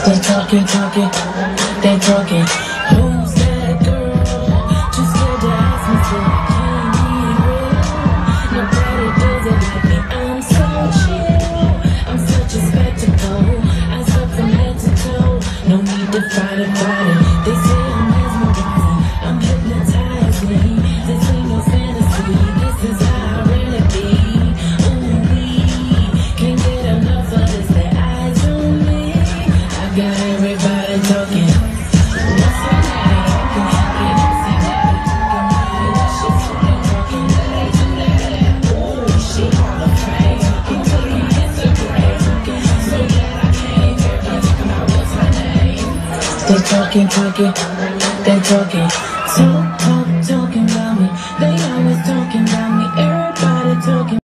They talking, they talking. Who's that girl? Just scared to ask me, so I can't be real. Nobody does it like me. I'm so chill. I'm such a spectacle. I suck from head to toe. No need to fight it. They say I'm mesmerizing. I'm hypnotizing. This ain't no fantasy. This is how I really be. Ooh, we can't get enough of this. Their eyes on me. I got everybody talking. What's her name? Can you see that? She's talking. Ooh, she all afraid. Talking, it's a great. So glad I came here. Talking about what's her name. They talking, they talking. Talking.